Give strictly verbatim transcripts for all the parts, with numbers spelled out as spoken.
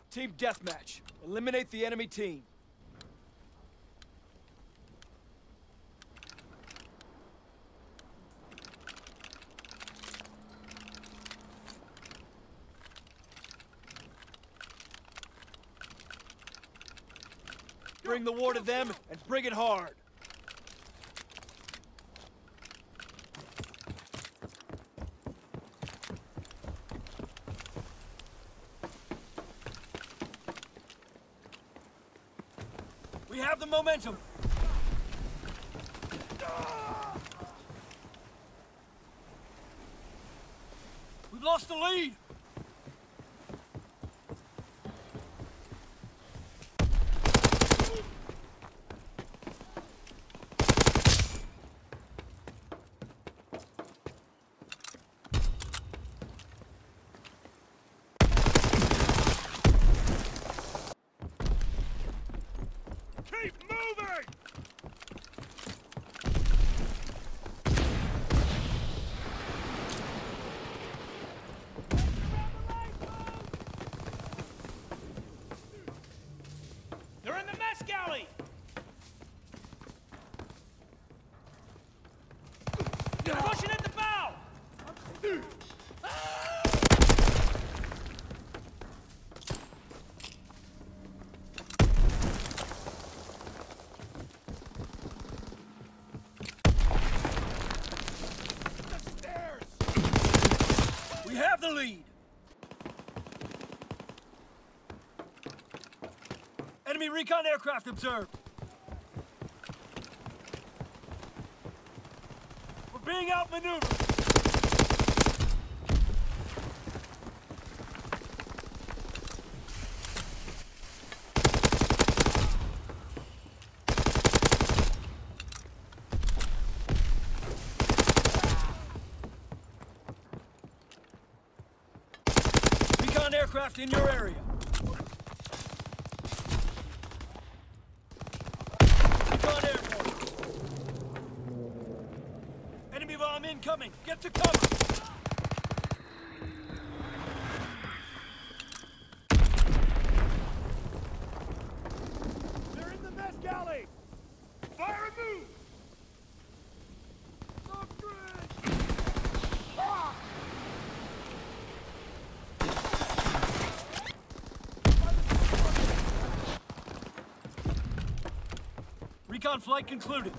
Team deathmatch. Eliminate the enemy team. Bring the war to them and bring it hard. We have the momentum. We've lost the lead. Keep moving! They're in the mess galley! They're pushing at the bow! We have the lead. Enemy recon aircraft observed. We're being outmaneuvered. Recon aircraft in your area. Recon airborne. Enemy bomb incoming. Get to cover. They're in the mess galley! Fire and move! Ah! Recon flight concluded.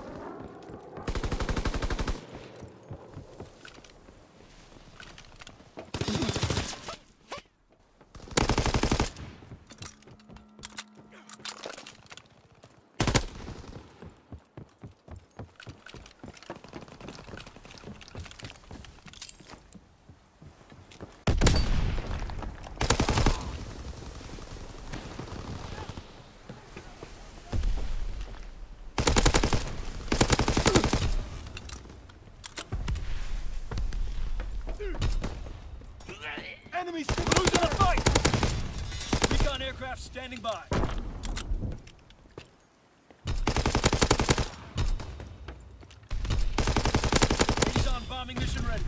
Enemies losing the fight! Recon aircraft standing by. Liaison bombing mission ready.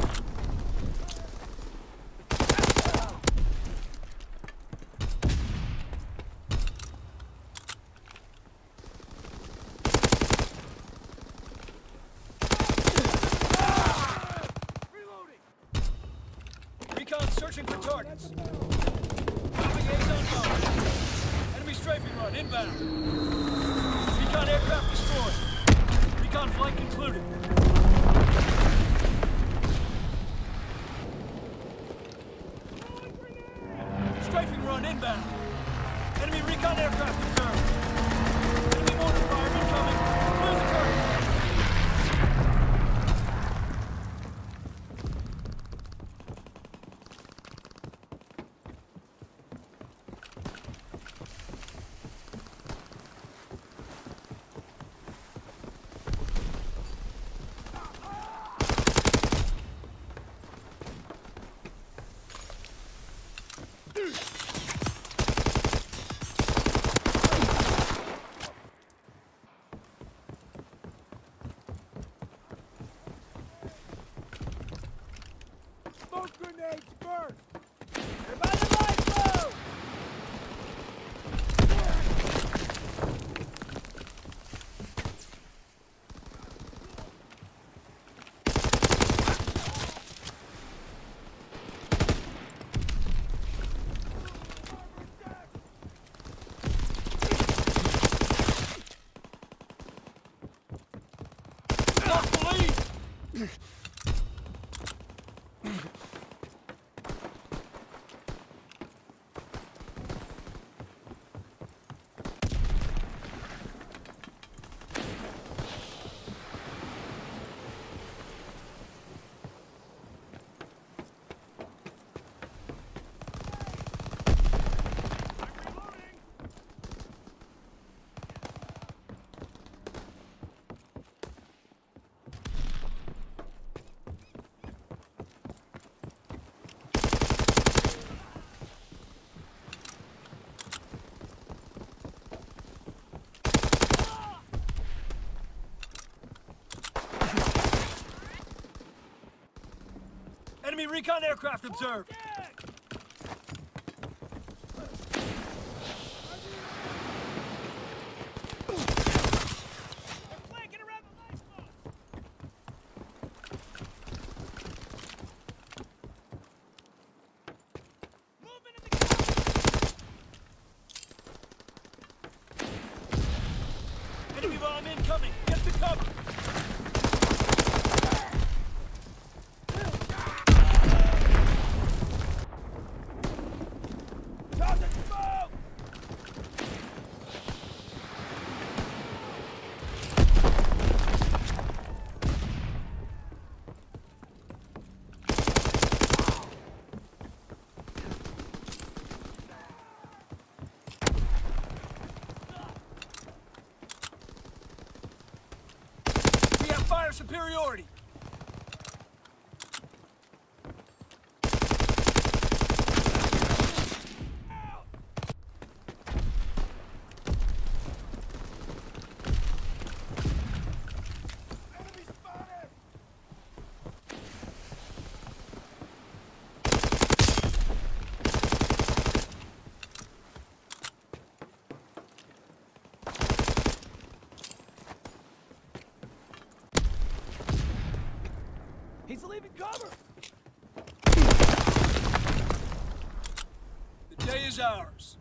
Recon searching for targets. Moving Azon bomb. Enemy strafing run inbound. Recon aircraft destroyed. Recon flight concluded. Strafing run inbound. Enemy recon aircraft observed. Enemy mortar fire incoming. Clear the target. Smoke grenades first! They're by the lifeboat! Enemy recon aircraft observed. They're flanking around the lifeboat. Movement in the cover. Enemy bomb incoming. Get to cover. Fire superiority! Enemy spotted! He's leaving cover! The day is ours.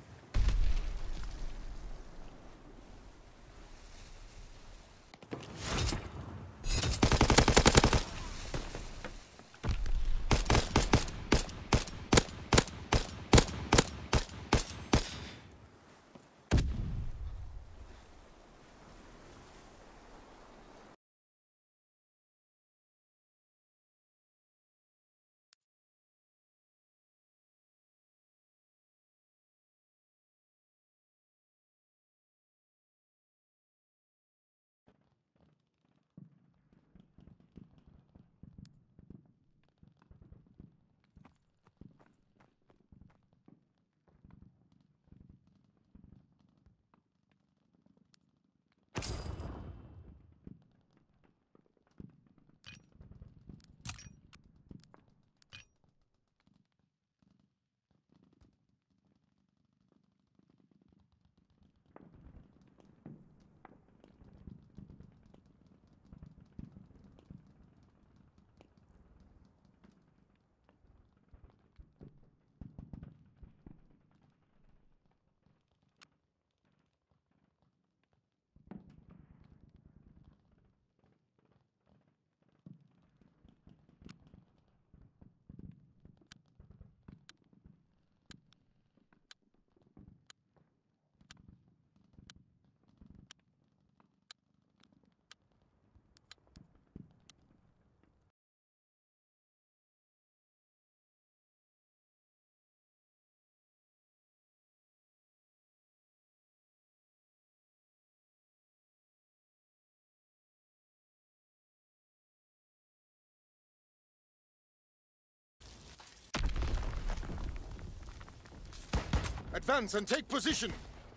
Advance and take position!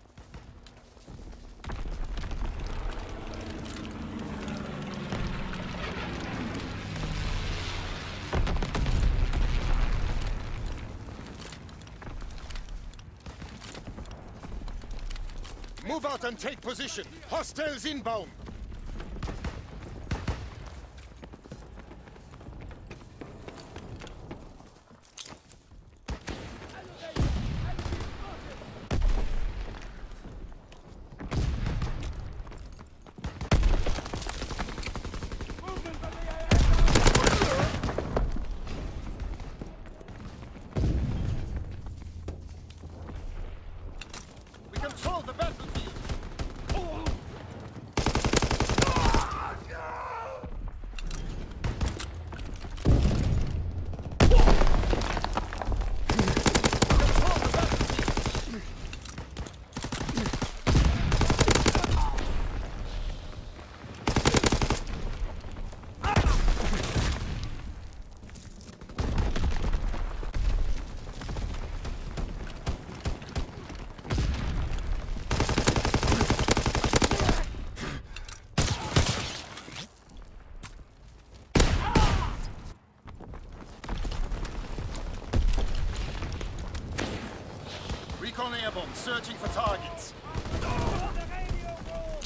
Move out and take position! Hostiles inbound! Movement from the A I! Recon airborne, searching for targets. On the radio room!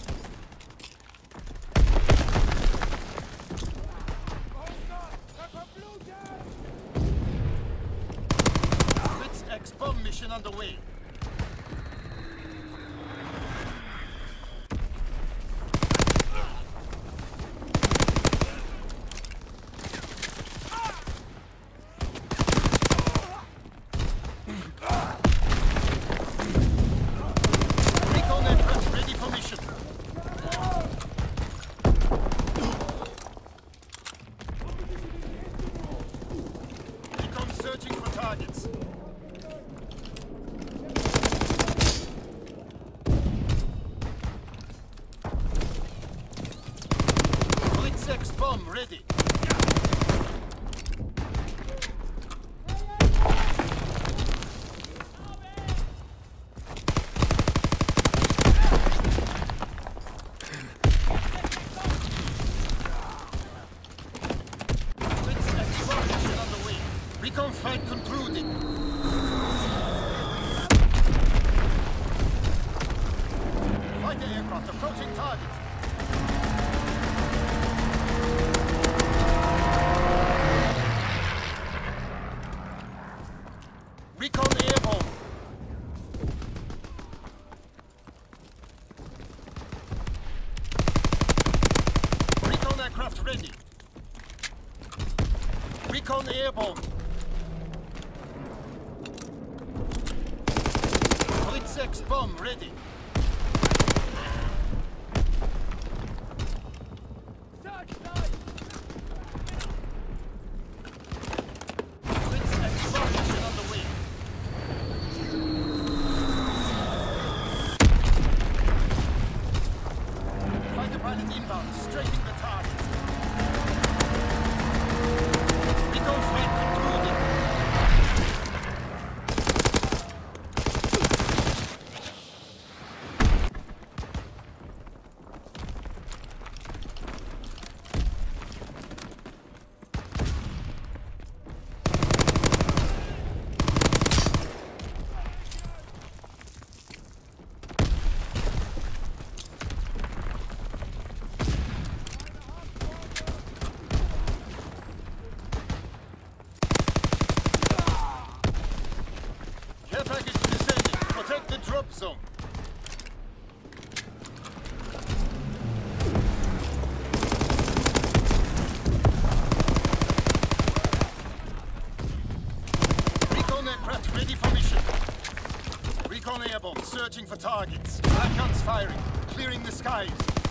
Blitz X-bomb mission underway. Recon aircraft ready for mission. Recon searching for targets. Blitz X-bomb ready. Blitz X-bomb mission underway. Recon flight concluded. Fighter aircraft approaching target. Recon airborne. Recon aircraft ready. Recon airborne. Blitz X-bomb ready. Blitz X-bomb mission underway. Fighter pilot inbound, strafing the target. Recon flight concluded. Care package descending. Protect the drop zone. Recon aircraft ready for mission. Recon airborne, searching for targets. Black guns firing, clearing the skies.